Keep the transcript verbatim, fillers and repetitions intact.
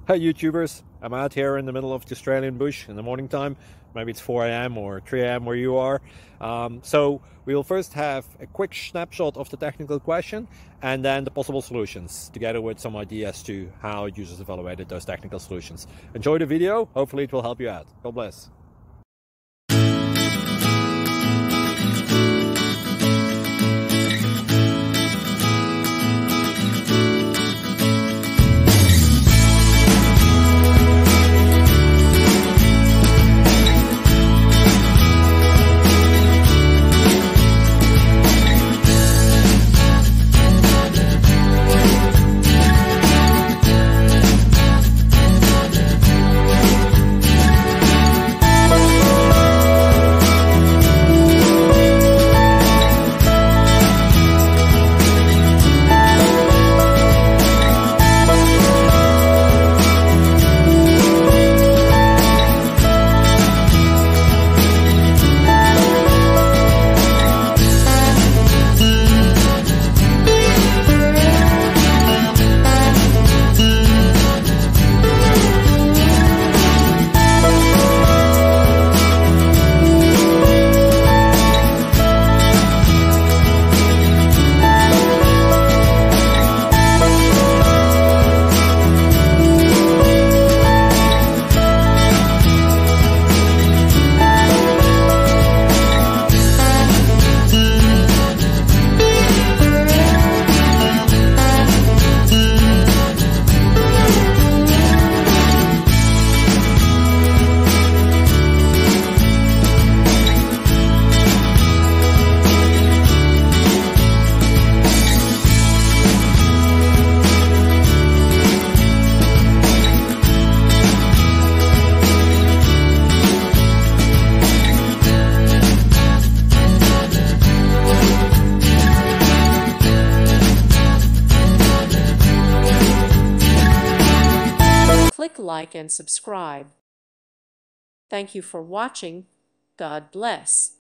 Hi YouTubers, I'm out here in the middle of the Australian bush in the morning time. Maybe it's four A M or three A M where you are. Um, so we'll first have a quick snapshot of the technical question and then the possible solutions, together with some ideas to how users evaluated those technical solutions. Enjoy the video, hopefully it will help you out. God bless. Click like and subscribe. Thank you for watching. God bless.